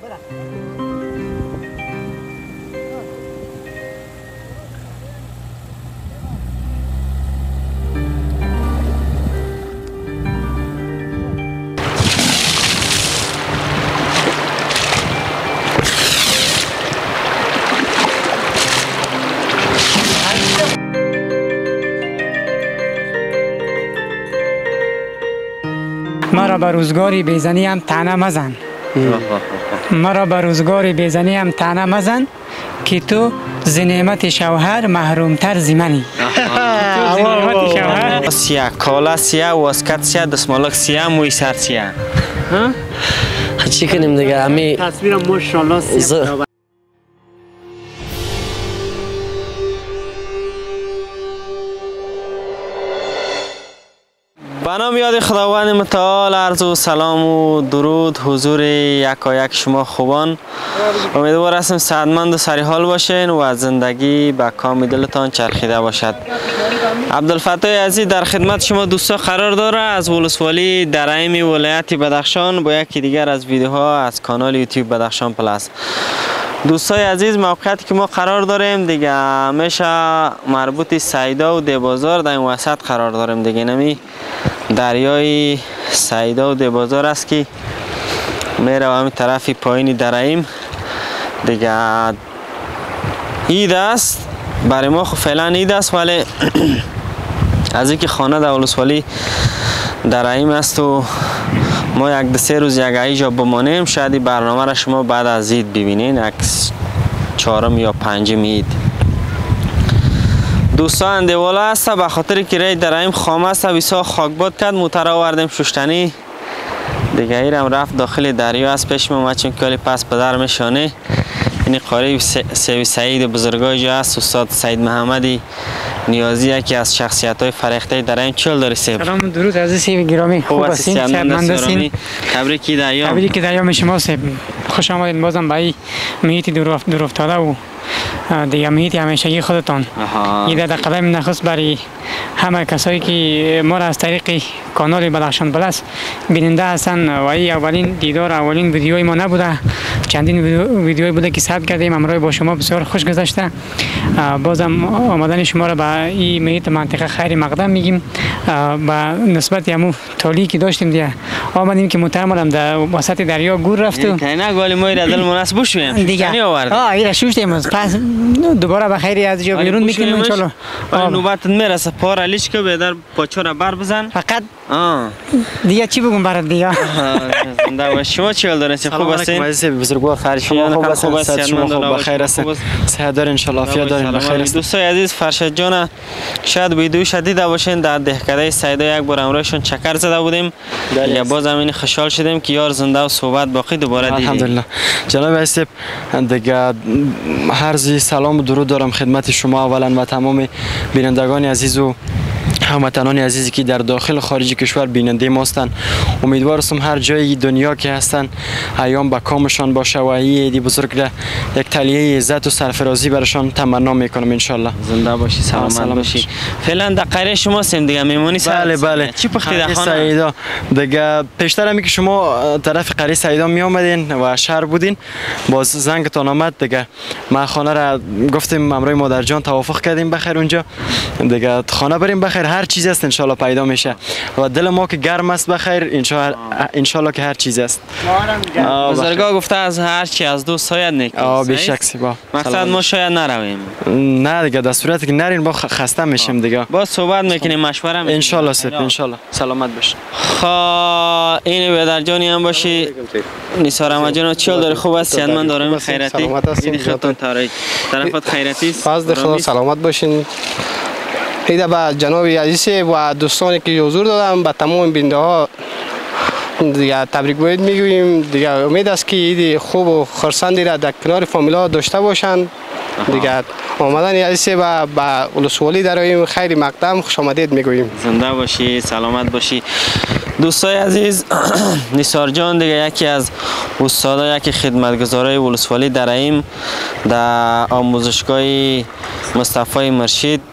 مرا به روزگاری بیزنی هم طعنه مزن، مرا به روزگاری بیزنی هم طعنه مزن که تو ز نعمت شوهر محرومتر زمانی. سیاه کالا سیاه واسکت سیاه دستمالک سیاه موی سر سیاه. چی کنیم دیگه همی تصویرم ماشاءالله سیاه. به نام یاد خداوند متعال عرض و سلام و درود حضور یکایک شما خوبان. امیدوار هستم سعادتمند و سریحال باشین و زندگی به کام دلتان چرخیده باشد. عبدالفتاح عزیز در خدمت شما دوستا قرار داره از ولسوالی درعیم ولایت بدخشان با یکی دیگر از ویدیوها از کانال یوتیوب بدخشان پلاس. دوستای عزیز، موقعیتی که ما قرار داریم دیگه همیشه مربوط سیدا و دیبازار در این وسط قرار داریم دیگه. نمی دریای سیدا و دیبازار است که میره و همین طرفی پایینی درعیم دیگه. عید است برای ما، خب فعلا عید است، ولی از اینکه خانه در ولسوالی درعیم است و ما یک دو سه روز یک ایجا بمانیم، شاید این برنامه را شما بعد از عید ببینین، یک چهارم یا پنجم عید. دوستان اندیواله است به خاطر که رای درعیم خام است و بسیار خاکباد کرد، موتر آوردیم ششتنی دیگه. ایرم رفت داخل دریا است پیش ما چون کلی پس بدر میشانه. این قاری سیوی سعید بزرگای جا است، استاد سعید محمدی نیازی یکی از شخصیت های فرهیخته درعیم. چل داری سیب؟ سلام درود عزیز سیب گرامی، خوب هستین؟ صحتمند هستین؟ تبریک ایام. تبریک ایام شما سیب. خوش آمدید بازم به این میت دور افتاده و دیگه میت همیشگی خودتان. این در قدم نخست برای همه کسایی که ما را از طریق کانال بدخشان پلاس بیننده هستن و این اولین دیدار اولین ویدیوی ما نبوده، چندین ویدیوی بوده که ثبت کردیم، همراه با شما بسیار خوش گذشته. بازم آمدن شما را به این میت منطقه خیر مقدم میگیم. به نسبت همون تالی که داشتیم دیگه آمدیم که متأملم در وسط دریا گور رفت و نه گالی ما را دل مناسب بشویم دیگه اینا شوشتیم. پس دوباره به خیری از جا بیرون میکنیم ان شاء الله. نوبت میرسه پارا لیچ که به در پاچو را بر بزن فقط دیگه چی بگم برات دیگه. زنده باش. شما چی حال دارین؟ خوب هستین؟ عزیز بزرگوار فرشاد خوب هستین؟ صحت شما خوب بخیر هستین؟ صحت دارین ان شاء الله، عافیت دارین، بخیر هستین؟ دوستای عزیز، فرشاد جان شاید ویدیو دیده باشین در دهکده سیدا یک بار امروزشون چکر زده بودیم یا باز همین خوشحال شدیم که یار زنده و صحبت باقی دوباره دیدیم. الحمدلله. جناب عزیز دیگه عرض سلام و درود دارم خدمت شما اولا و تمام بینندگان عزیز و هموطنان عزیزی که در داخل و خارج کشور بیننده ما هستند. امیدوار هستم هر جای دنیا که هستن ایام به کامشان باشه و این عید بزرگ را یک تلیه عزت و سرفرازی برشان تمنا میکنم ان شاء الله. زنده باشی، سلامت باشی. فعلا در قریه شما هستیم دیگه، میمونی؟ بله. چی پختی در خانه؟ سعیدا دیگه پیشتر همی که شما طرف قریه سعیدا می آمدین و شهر بودین، باز زنگتان آمد دیگه ما خانه را گفتیم همراه مادر جان توافق کردیم بخیر اونجا دیگه خانه بریم بخیر، هر چیز است ان شاء الله پیدا میشه و دل ما که گرم است بخیر ان شاء الله که هر چیز است. بزرگا گفته از هر چی از دوست شاید نیست. به شک با مقصد ما شاید نرویم. نه دیگه در صورتی که نرین با خسته میشیم دیگه. با صحبت میکنیم، مشوره میکنیم ان شاء الله سپ ان شاء الله. سلامت باش. این بدر جانی هم باشی. نثار احمد جان چیل داره؟ خوب است؟ صحتمند دارم؟ خیراتی؟ این خدمتتون تاریک طرفت خیراتی است؟ فضل خدا سلامت باشین. ایده با جناب عزیز و دوستانی که حضور دادم به تمام بیننده ها دیگه تبریک باید میگوییم دیگه. امید است که عید خوب و خرسندی را در کنار فامیلا داشته باشند دیگه. آمدن عزیز و ولسوالی درعیم خیلی مقدم خوش آمدید میگوییم. زنده باشی، سلامت باشی. دوستای عزیز، نثار جان دیگه یکی از استادا، یکی خدمتگزارای ولسوالی درعیم در آموزشگاه مصطفی مرشید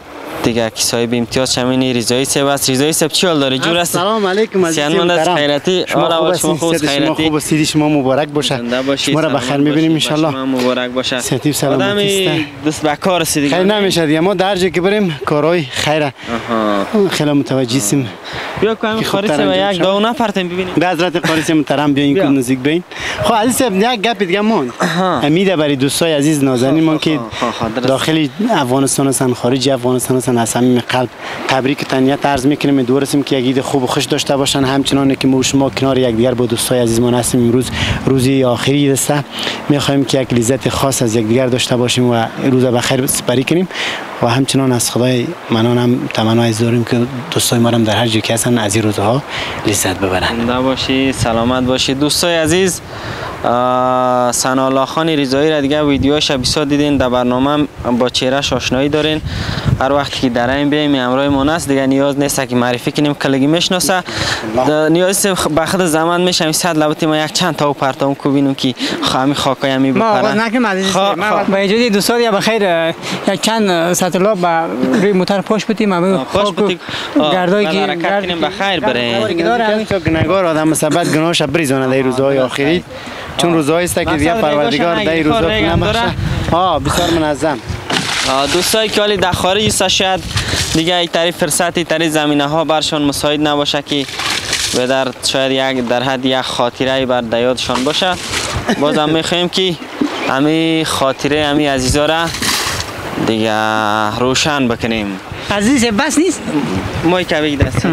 دیگه کی صاحب امتیاز شمین رضایی صاحب است. رضایی صاحب چی حال داری؟ جور است؟ سلام علیکم عزیزان محترم. خیراتی. شما خوب خیراتی. خوب سیدی شما مبارک باشه. شما را بخیر می‌بینیم ان شاء الله. مبارک باشه. صحت و سلامتی است. دست به کار است دیگه. خیر نمیشه دیگه ما در جایی که بریم کارهای خیره. خیلی متوجه هستیم. بیا کنم خارج و یک دو نفرتیم ببینیم. به حضرت قاری محترم بیاین که نزدیک بین. خب عزیز صاحب یک گپ دیگه مون. امید برای دوستای عزیز نازنین من که داخل افغانستان هستن خارج افغانستان هستن از صمیم قلب تبریک تهنیت عرض میکنیم. امیدواریم که یک عید خوب و خوش داشته باشن. همچنان که ما شما کنار یکدیگر با دوستای عزیزمون هستیم. امروز روزی آخری است. میخوایم که یک لذت خاص از یکدیگر داشته باشیم و روز بخیر سپری کنیم و همچنان از خدای منان هم تمنای داریم که دوستای ما هم در هر جایی که هستن از این روزها لذت ببرن. زنده باشی، سلامت باشی. دوستای عزیز ثناءالله خان رضایی را دیگه ویدیوهاش بسیار دیدین. در برنامه با چهرهش آشنایی دارین. هر وقتی که در این بیایم همراه ما است دیگه نیاز نیست که معرفی کنیم کلگی میشناسه. نیاز به خود زمان میشم صد لبتی ما یک چند تا پرتام کو ببینیم که خامی خاکای همی بپره. ما آغاز نکنیم عزیز ما با وجود دوستان یا بخیر یک چند سطل با روی موتر پشت بودیم همه خاک گردایی که حرکت کنیم بخیر بره. تو گناهکار آدم مثبت گناهش بریزونه در روزهای آخری چون روزهایی است که دیگه پروردگار در روزها نمی‌بخشه. بسیار منظم. دوستایی که ولی در خارج است شاید دیگه یک طریق فرصتی طریق زمینه ها برشان مساعد نباشه که به در شاید یک در حد یک خاطره بر یادشان باشه. بازم میخوایم که همین خاطره همین عزیزا را دیگه روشن بکنیم. عزیز بس نیست مای که بگی دست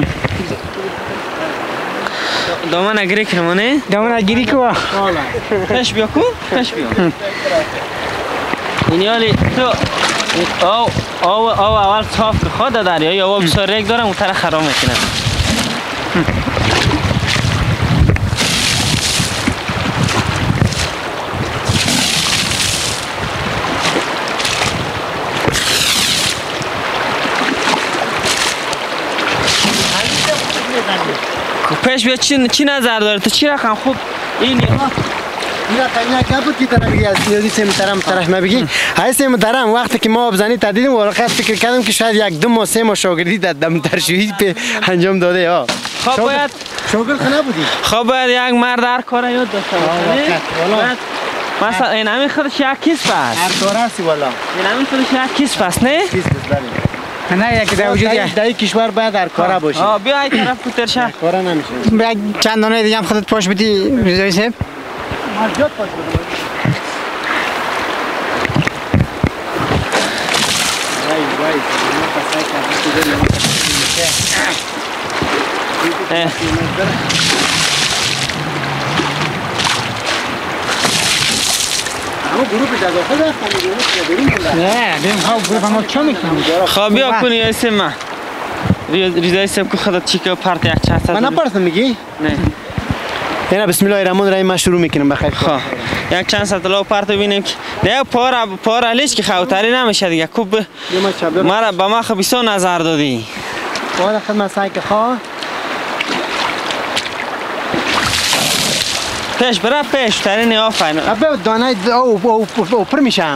دامن اگری کنمانه؟ دامن اگری کو کش بیا کو؟ کش بیا اینی حالی تو اول صاف خود داری یا آب بسیار ریک دارم اون طرح خراب میکنه. پیش بیا چی نظر داره تو چی رقم خوب اینی میرا تنیا که بود که طرف دیگه از نیازی سه طرف ما بگی های سه محترم وقتی که ما بزنی تدیدیم واقعا فکر کردم که شاید یک دو ماه سه ماه شاگردی در دم ترشویی به انجام داده ها. خب باید شاگرد خنا بودی. خب باید یک مرد هر کار یاد داشته باشه. مثلا این همین خودش یک کیسپ است. هر کار هستی والا. این همین خودش یک کیسپ است نه؟ کیسپ بله. نه یک در وجود در کشور باید در کارا باشی. بیا این طرف کوترشه. کارا نمیشه. بیا چند دانه دیگه هم خودت پاش بدی رضایی صاحب. ماجد پاش بدم. وای نه بیم خواب گروه ما چه میکنم؟ خواب بیا کنی ایسی من رضایی صاحب که خودت چی که پرت یک چند من نپرتم میگی؟ نه اینا بسم الله الرحمن الرحیم ما شروع میکنم بخیر. خب یک چند سطلا پرت ببینیم که نه پار علیش که خوتری نمیشه دیگه کوب مرا با ما خبیسو نظر دادی پار خدمت سعی که خواه پیش برا پیش ترین آفاین ابه دانه او پر میشم.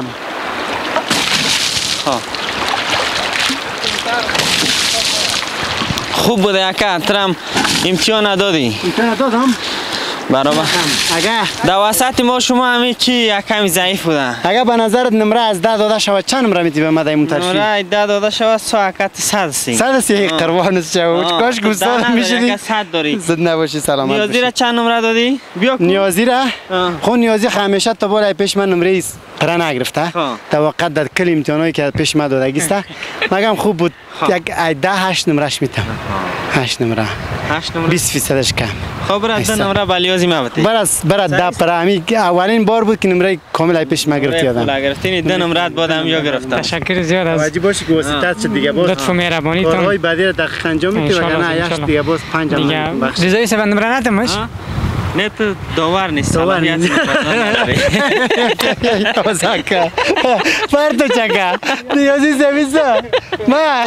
خوب بوده یکا ترم امتحان ندادی. امتحان دادم برابر اگه در وسط ما شما همین چی یک کمی ضعیف بودن. اگه به نظرت نمره از 10 داده شود چند نمره میدی به مدای منتشی؟ نمره 10 داده شود 100 سی 100 سی قربان شود کاش گوستان میشدی 100 داری زد نباشی سلامت باشی. نیازی را چند نمره دادی؟ بیا نیازی را خب نیازی همیشه تا بار پیش من نمره قرار نگرفته تا وقت در کل امتحانایی که پیش ما داده گیسته مگم خوب بود یک 8 نمرهش میتم 8 نمره 20% کم. خب برات نمره بالیازی ما بده برات ده پرامی اولین بار بود که نمره کامل پیش ما گرفت یادم گرفتین ده نمرات بعدم یا گرفتم. تشکر زیاد از واجب باشه که واسطت شد دیگه باز لطف و مهربانیتون کارهای بعدی را دقیق انجام میدی وگرنه یخش دیگه باز 5 بخش رضایی صاحب نمره ندمش نه تو داور نیست صلاحیت نداری اوزاکا پرتو چکا نیازی سمیسا ما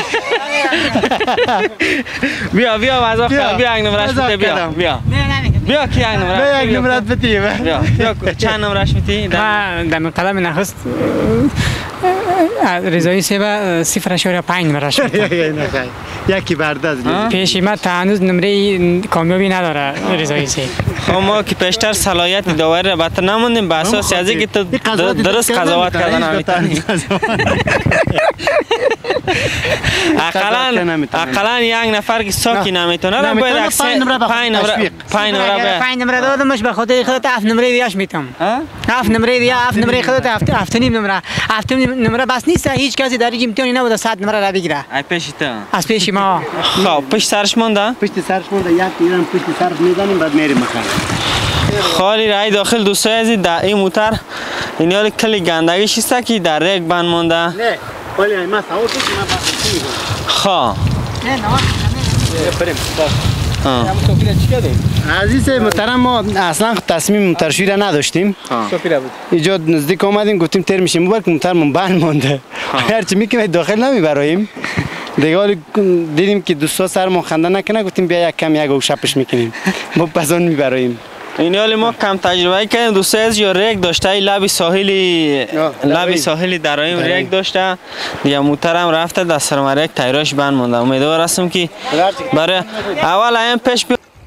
بیا واسه بیا یک نمرهش بده بیا کی یک نمره یک نمرات بده بیا چند نمرهش میتی من دم قلم نخست رضایی سه 0.5 نمرش یکی برده از پیش ما تا هنوز نمره کامیابی نداره رضایی سه. ما که پیشتر صلاحیت داوری را بهتر نموندیم به اساس از اینکه تو درست قضاوت کردن نمیتونی. اقلا یک نفر که ساکی نمیتونه را باید اکثر 5 نمره دادمش به خاطر خودت 7 نمره دیگه‌اش میتم. 7 نمره دیگه 7 نمره خودت 7 نمره 7 نمره بس نیست هیچ کسی در این امتحانی نبوده 100 نمره را بگیره. ای پیش تو از پیش ما. خب پشت سرش مونده؟ پشت سرش مونده یک میرم پشت سرش میزنیم بعد میریم مخارج. خالی رای داخل دوستای عزیز در این موتر این حال کلی گندگیش است که در ریک بند مونده. نه ولی ما سوار شد ما بحث کنیم. خب بریم عزیز محترم ما اصلا تصمیم موترشویی را نداشتیم. اینجا نزدیک آمدیم گفتیم تر میشیم مبارک موترمون بند مونده. هرچی میکنیم داخل نمیبراییم. دیگه دیدیم که دوستا سرمون خنده نکنه گفتیم بیا یک کم یک گوشپش میکنیم. ما پسان میبراییم. این حال ما کم تجربه کردیم دوستای عزیز یا ریک داشته لب ساحلی درایم ریک داشته دیگه موترم رفته در سرم ریک تایراش بند مونده. امیدوار هستم که برای اول ایم پیش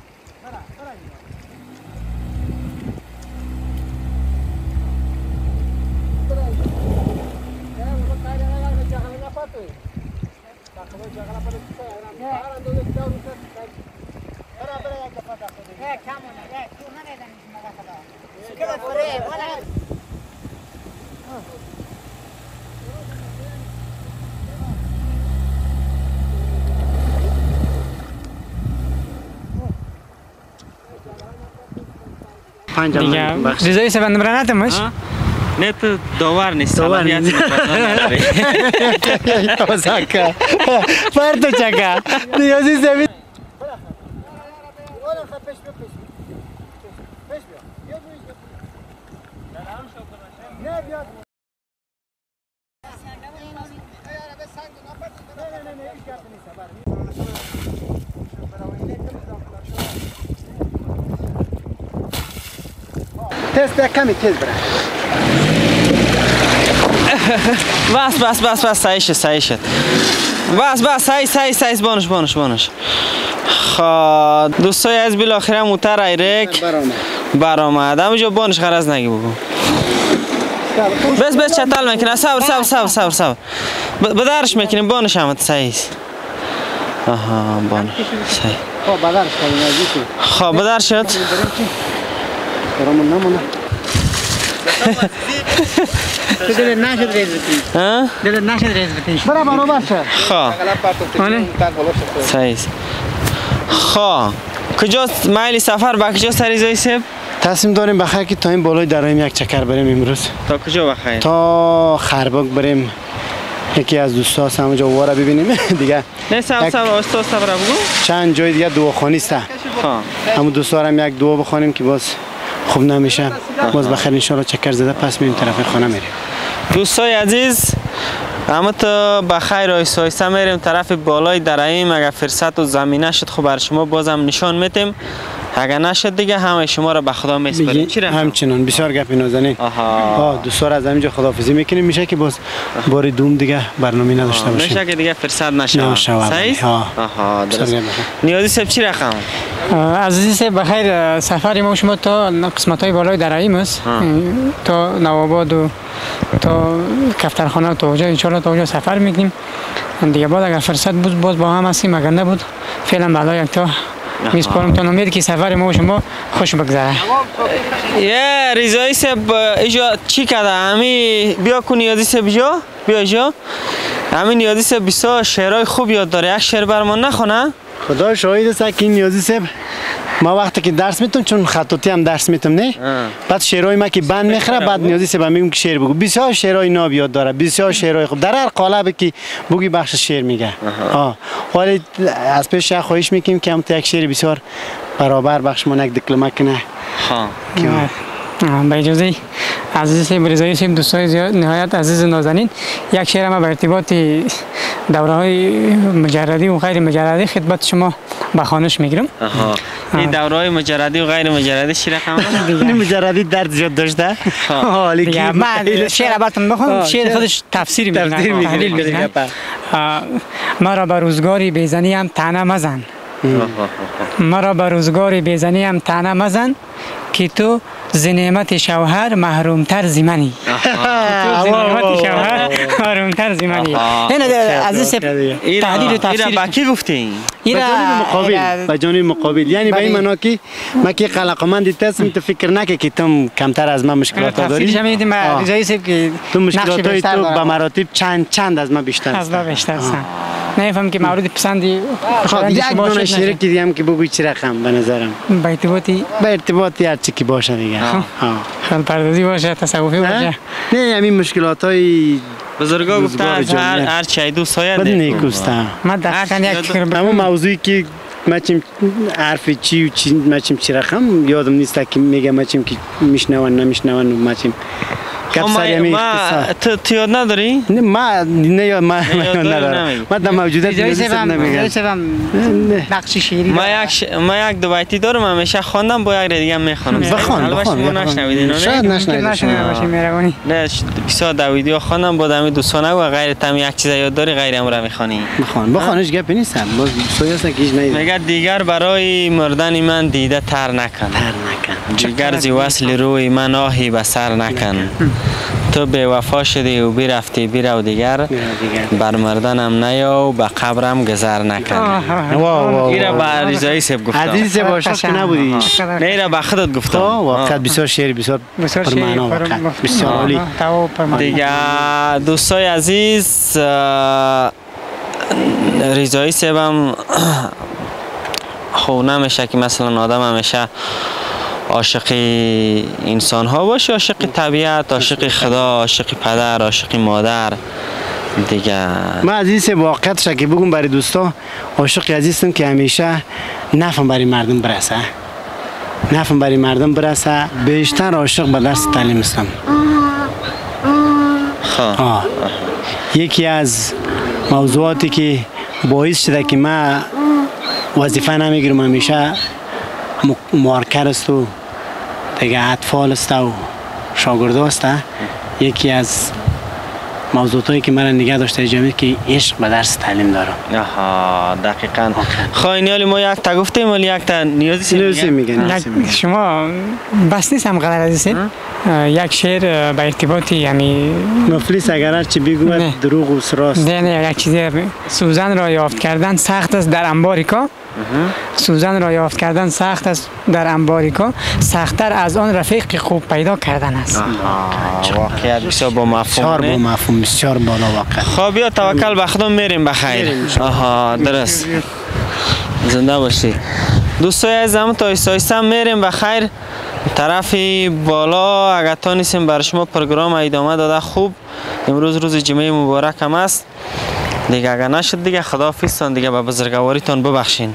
دیگه رضایی سه نمره ندمش. نه تو داور نیست صلاحیت توزاکا فرد چکا نیازی زمین تست کمی تیز برای بس سعی شد بس سعی بانش خب دوستای از بالاخره موتر ایرک برآمد همونجا بانش غرض نگی بگو بس چتل میکنه صبر به درش میکنیم بانش هم سعی آها بانش سعی خب به در شد دلت نشد ریز بکنی. دلت نشد ریز بکنی. برای برابر شد. خب. صحیح. خب. کجاست مایل سفر با کجا سریزای سب؟ تصمیم داریم بخیر که تا این بالای درایم یک چکر بریم امروز. تا کجا بخیر؟ تا خرباک بریم. یکی از دوستا هست همونجا وارا ببینیم دیگه. نه صبر استاد صبر بگو. چند جای دیگه دعاخوانی است. خب. همون دوستا هم یک دعا بخونیم که باز خوب نمیشه. باز بخیر ان شاء الله چکر زده پس میریم طرف خانه میریم. دوستای عزیز اما تو بخیر آیسته میریم طرف بالای درایم. اگر فرصت و زمینه شد خب بر شما بازم نشان میتیم. اگر نشد دیگه همه شما را به خدا میسپاریم. همچنان بسیار گپ نازنین. دوستان از همینجا خداحافظی میکنیم. میشه که باز بار دوم دیگه برنامه نداشته باشیم. میشه که دیگه فرصت نشه. صحیح؟ آها درست. نیازی سب چی رقم؟ عزیزی سب بخیر سفر ما شما تا قسمت‌های بالای درایم است. تا نوآباد و تا کفترخانه تا اونجا ان شاء الله تا اونجا سفر میکنیم. دیگه بعد اگر فرصت بود باز با هم هستیم اگر نبود فعلا بعدا یک تا میسپارم تا امید که سفر ما و شما خوش بگذره. یه رضایی سب اینجا چی کرده؟ همی بیا کن نیازی سب بیا اینجا. همین نیازی سب بسیار شعرهای خوب یاد داره. یک شعر برمان نخونه؟ خدا شاهد است که این نیازی سب ما وقتی که درس میتونم چون خطاطی هم درس میتونم نه بعد شعرهای ما که بند میخره بعد نیازی سب میگم که شعر بگو. بسیار شعرهای ناب یاد داره. بسیار شعرهای خوب در هر قالبی که بگی بخش شعر میگه. ولی از پیش خواهش میکنیم که هم یک شعر بسیار برابر بخش ما یک دکلمه کنه. با اجازه عزیز سب رضایی سب دوستای زیاد نهایت عزیز نازنین یک شعر ما به ارتباط دوره های مجردی و غیر مجردی خدمت شما به خوانش میگیرم. این دورهای مجردی و غیر مجردی چی رقم است؟ مجردی درد زیاد داشته حالی که من شعر براتون بخونم. شعر خودش تفسیر میکنه، تحلیل میکنه. مرا به روزگاری بیزنی هم طعنه مزن، مرا به روزگاری بیزنی هم طعنه مزن که تو ز نعمت شوهر محرومتر ز منی. نعمت شوهر محرومتر ز منی. این عزیز تحلیل و تفسیر با کی گفتی؟ به جانب مقابل، یعنی به این معنا که من که علاقمند هستم، تو فکر نکنی که تو کمتر از من مشکلات داری. تفسیرش هم دیدم رضایی صاحب که تو مشکلات تو به مراتب چند از من بیشتر از من بیشتر است. نمیفهم که مورد پسندی یک دونه شعر که دیدم که بگوی چی رقم به نظرم به ارتباطی هر چی که باشه دیگه، خیال پردازی باشه، تصوفی باشه. نه همین مشکلات های بزرگا گفتن هر چی دوست های بد نیکوسته. من دقیقاً یک همون موضوعی که مچیم حرف چی و چی مچیم چی رقم یادم نیست که میگم مچیم که میشنون نمیشنون مچیم تو یاد نداری؟ نه من ندارم. من در موجودیت نمیگم. نقش شعری ما یک دو بیتی دارم همیشه خواندم، با یک دیگه میخوانم. بخوان نشنویدین؟ شاید نشنویدین. نه بسیار دویدی خواندم، با دمی دوستانه و غیر تام یک چیز یاد داری غیر امر میخوانی. بخوانش گپی نیست. باز سویاست کیش نید. میگه دیگر برای مردن من دیده تر نکن. دیگر زی وصل روی من آهی به سر نکن. تو به وفا شدی و برفتی برو دیگر، بر مردنم نیا به قبرم گذر نکن. ایرا با رضایی صاحب گفتم. عزیز باشه که نبودی. نه ایرا با خودت گفتم. واقعا بسیار شعر بسیار پرمعنا، بسیار عالی. دیگه دوستای عزیز، رضایی صاحبم خب نمیشه که مثلا آدم همیشه عاشق انسان ها باشه، عاشق طبیعت، عاشق خدا، عاشق پدر، عاشق مادر دیگه. من عزیز واقعیتش که بگم برای دوستا، عاشق عزیزم که همیشه نفهم برای مردم برسه، نفهم برای مردم برسه. بیشتر عاشق به درس تعلیم هستم. یکی از موضوعاتی که باعث شده که من وظیفه نمیگیرم همیشه مارکر است و دیگه اطفال است و شاگرد است. یکی از موضوعاتی که من نگه داشته جمعی که عشق به درس تعلیم دارم. دقیقاً. خواهی ما یک تا گفتیم ولی یک تا نیازی میگن. شما بس نیست هم غلط عزیزی یک شعر به ارتباطی یعنی مفلس اگر هر چی بگوید دروغ و سراست. نه یک چیزی سوزن را یافت کردن سخت است در انباریکا. سوزن را یافت کردن سخت است در انباریکا، سخت‌تر از آن رفیق خوب پیدا کردن است. واقعیت بسیار با مفهوم. بسیار بالا واقعا. خب بیا توکل به خدا میریم بخیر. درست. زنده باشی. دوستای عزیزم تا ایسا میریم بخیر. طرف بالا اگر تا نیستیم برای شما پروگرام ادامه داده. خوب امروز روز جمعه مبارک هم است دیگه، اگر نشد دیگه خداحافظتان دیگه، به بزرگواریتان ببخشین.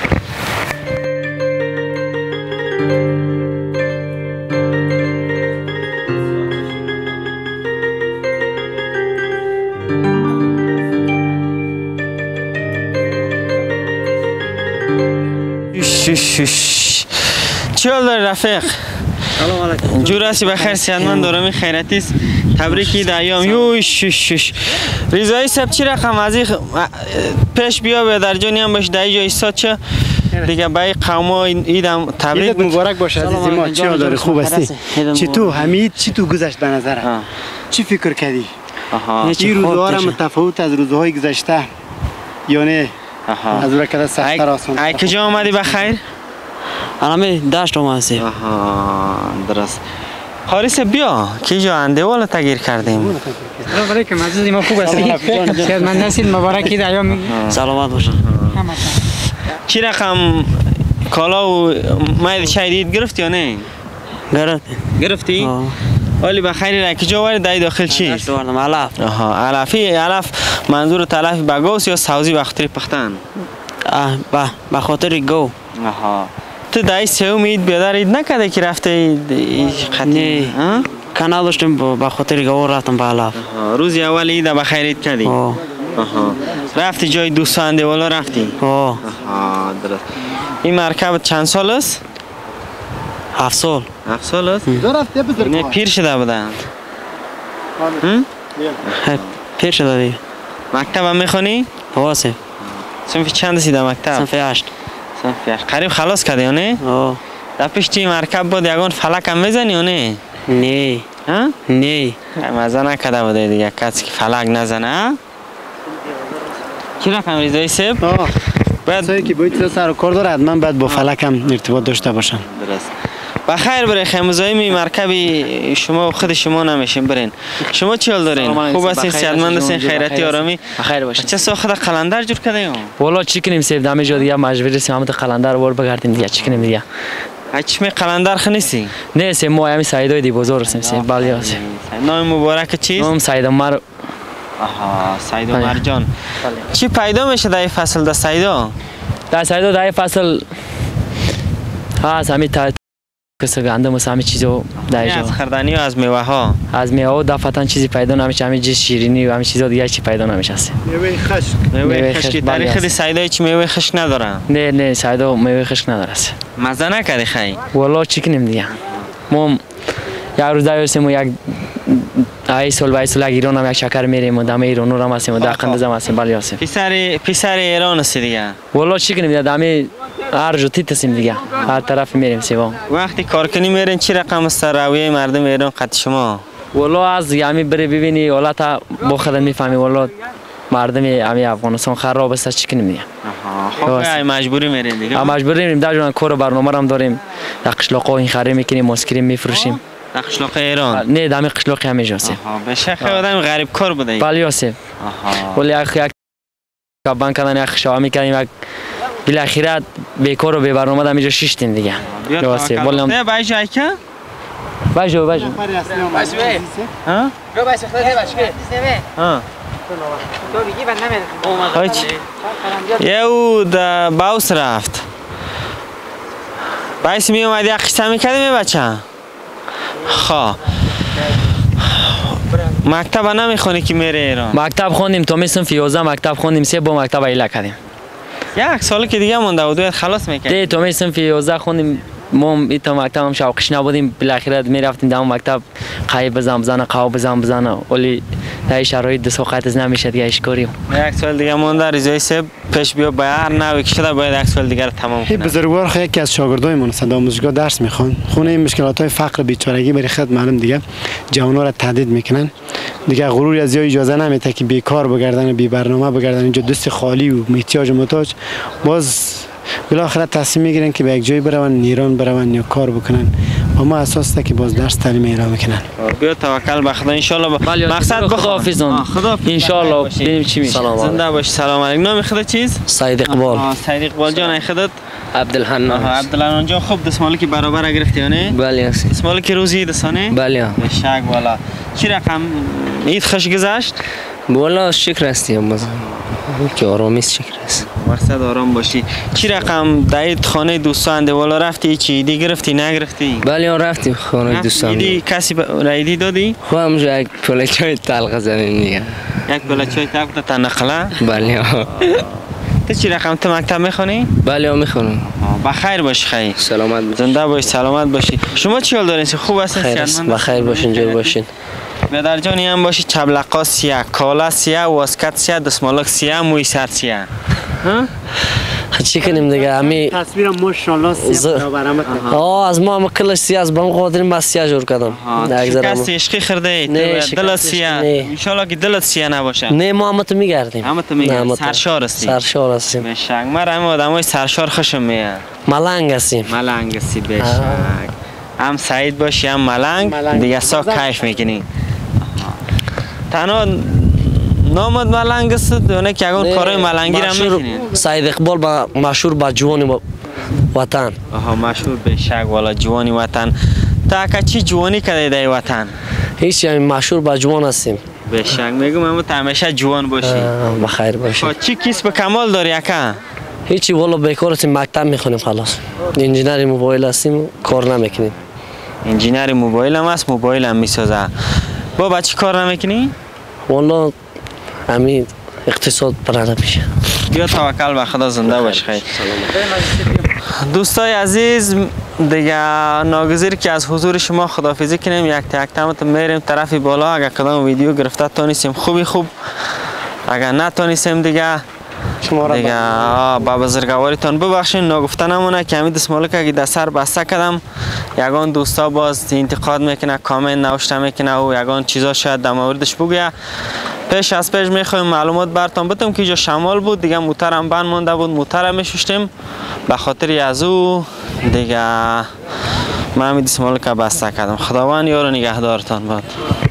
چی حال داری رفیق؟ سلام علیکم. جور هستی بخیر صحتمند دارمی خیراتی است. تبریک عید ایام. یوش رضایی صاحب چی رقم از این پیش بیا در جانی هم باش در جای ایستاد چه دیگه برای قوما ایدم تبریک مبارک باشه عزیزی ما. چی حال داری؟ خوب هستی؟ چی تو حمید چی تو گذشت به نظرت؟ چی فکر کردی؟ این روزها را متفاوت از روزهای گذشته یا نه؟ از اون کده سخت‌تر آسان. ای کجا آمدی بخیر؟ الان داشت اومدم. درست. حاریس بیا کجا اندوال تغییر کردیم. سلام علیکم عزیزی ما خوب هستی؟ صحتمند هستید؟ مبارک عید ایام. سلامت باشین. چی رقم کالا و ماید شاید گرفتی یا نه؟ گرفتی؟ ولی بخیر را کجا وارد دای داخل چی؟ دوردم علف. علف منظور تلف بگوس یا سوزی بخاطر پختن؟ به خاطر گو. تو دای سوم عید بیادر عید نکرده که رفته نه کانال داشتم به خاطر گو رفتم به علف. روزی اول عید بخیر عید کردی؟ رفتی جای دوستان دیوالا رفتی؟ درست. این مرکب چند سال است؟ 7 سال. 7 سال است؟ نه پیر شده بوده. پیر شده دیگه. مکتب هم میخونی؟ واسه. صنف چند رسیده مکتب؟ صنف 8. صنف 8. قریب خلاص کردی یا نه؟ در پیشتی مرکب بود یگان فلک هم میزنی یا نه؟ نه. نه. مزه نکده بوده دیگه کسی که فلک نزنه. چی رقم ریزایی سیب؟ کسایی که باید سر و کار داره حتما باید با فلک هم ارتباط داشته باشن. درست. بخیر برای خیموزایی مرکبی شما خود شما نمیشین برین. شما چی حال دارین؟ خوب هستین؟ صحتمند هستین؟ خیراتی آرامی؟ بخیر باشین. چه سو خود قلندر جور کرده ایم؟ والا چی کنیم سیب دمی جا دیگه مجبور هستیم همون قلندر وار بگردیم دیگه چی کنیم دیگه. چشم قلندر خنیسی؟ نه سیب ما همی سعیدای دی بزرگ هستیم سیب بله هستیم. نام مبارک چیست؟ نام سعید عمر. آها سعید عمر جان. چی پیدا میشه در فصل در سعیدا؟ در سعیدا در فصل هست همین کسی گندم و همه چیزو دایجا از خردنی و از میوه ها از میوه و دفعتا چیزی پیدا نمیشه همین چیز شیرینی و همین چیزا دیگه چی پیدا نمیشه میوه خشک میوه خشک در خود سعیدا هیچ میوه خشک نداره نه سعیدا میوه خشک نداره مزه نکردی خی والا چی کنیم دیگه ما یک روز دایرسیم و یک ای سال ایران هم یک شکر میریم و دم ایران رو هم هستیم و دقیقاً هم هستیم بله هستیم پسر ایران هستی دیگه والا چی کنیم دیگه دم هر جو تیت هستیم دیگه هر طرف میریم سیوا وقتی کار کنی میرین چی رقم است رویه مردم ایران قد شما والا از یعنی بری ببینی والا تا با خودت میفهمی والا مردم امی افغانستان خراب است چی کنیم دیگه خب مجبوری میرین دیگه مجبوری میریم در جون کار برنامه هم داریم در قشلاقا این خرید میکنیم ماسکریم میفروشیم در قشلاق ایران نه دم قشلاق همیشه هستیم به شک آدم غریب کار بوده بله هستیم ولی یک کابان کردن یک شوا میکنیم یک بالاخره بیکار و بی برنامه دم اینجا شیشتیم دیگه هستیم ولی نه بایجو ایکا بایجو ها رو باید سخته باشه ها تو بگی من نمیدونم یهو دا باوس رفت بایس می اومد یک قصه میکردیم بچه خواه مکتب نمیخونی که میره ایران مکتب خوندیم تا صنف 11 مکتب خوندیم 3 با مکتب ایله کردیم یک سال که دیگه مونده بود خلاص میکردیم تا صنف 11 خوندیم ما ایتا مکتب هم شوقش نبودیم بالاخره میرفتیم در مکتب قایب بزنم قاو بزنم ولی در شرایط دسوقت از نمیشه دیگه اش کاریم یک سال دیگه مونده رضای صاحب پیش بیا به هر نوعی که شده باید یک سال دیگه رو تمام کنه بزرگوار خو یکی از شاگردایمون صدا آموزشگاه درس میخوان خونه این مشکلات های فقر بیچارگی برای خود معلوم دیگه جوانا را تهدید میکنن دیگه غروری از یا اجازه نمیده که بیکار بگردن بی برنامه بگردن اینجا دست خالی و احتیاج محتاج باز بالاخره تصمیم میگیرن که به یک جای برون ایران برون یا کار بکنن اما اساس است که باز درس تعلیم ایران میکنن بیا توکل به خدا ان شاء الله مقصد خداحافظ ان شاء الله ببینیم چی میشه زنده باش سلام علیکم نام خودت چیست سعید اقبال سعید اقبال جان ای خودت عبدالحنان جان خوب دستمالی که برابر گرفتی نه بله است دستمالی که روزی دستانه بله شک والا چی رقم عید خوش گذشت والا شکر هستیم باز که آرامی است شکر است مقصد آرام باشی چی رقم دایت خانه دوستان ده والا رفتی چی ایدی گرفتی نگرفتی بله رفتیم خانه دوستان ایدی کسی ایدی دادی خودم یک پله چای تلخ زدیم دیگه یک پله چای تلخ تا نقله بله تو چی رقم تو مکتب میخونی بله میخونم بخیر باش خیر سلامت باش زنده باش سلامت باشی شما چی حال دارین خوب هستین صحتمند بخیر باشین جور باشین بدر جانی هم باشی چبلقا سیاه کالا سیاه واسکت سیاه دسمالک سیاه موی سر سیاه چی کنیم دیگه امی تصویر ماشاءالله سیاه برامت از ما هم کلش سیاه از بام قادریم بس سیاه جور کردم شکست عشقی خورده ای دلت سیاه ان شاء الله که دلت سیاه نباشه نه ما هم تو میگردیم هم تو میگردیم سرشار هستیم بشک من هم آدمای سرشار خوشم میاد ملنگ هستیم بشک هم سعید باشی هم ملنگ دیگه سا کیف میکنی تنها نامد ملنگ است دونه که اون کارهای ملنگی را میکنی سعید اقبال مشهور با جوانی وطن مشهور به شک والا جوانی وطن تا که چی جوانی کرده در وطن هیچ یعنی مشهور با جوان هستیم به شک میگم اما تو همیشه جوان باشی بخیر باشی چی کسب کمال داری اکا هیچی والا بیکار هستیم مکتب میخونیم خلاص انجینر موبایل هستیم کار نمیکنیم انجینر موبایل هم هست موبایل هم میسازه با چی کار نمیکنی والا همین اقتصاد برنده میشه بیا توکل به خدا زنده باش خیر دوستای عزیز دیگه ناگزیر که از حضور شما خداحافظی کنیم. یک تمت میریم طرف بالا. اگر کدام ویدیو گرفته تانیسیم خوب، اگر نتانیسیم دیگه با بزرگواریتان ببخشین. نگفته نمونه که همین دستمالک اگه در سر بسته کردم یگان دوستا باز انتقاد میکنه، کامنت نوشته میکنه و یگان چیزا شاید در موردش بگه. پیش میخوایم معلومات براتون بدم که اینجا شمال بود دیگه، موترم بند مونده بود، موترم میشوشتیم به خاطر از او دیگه من همین دستمالک بسته کردم. خداوند یار و نگهدارتان باد.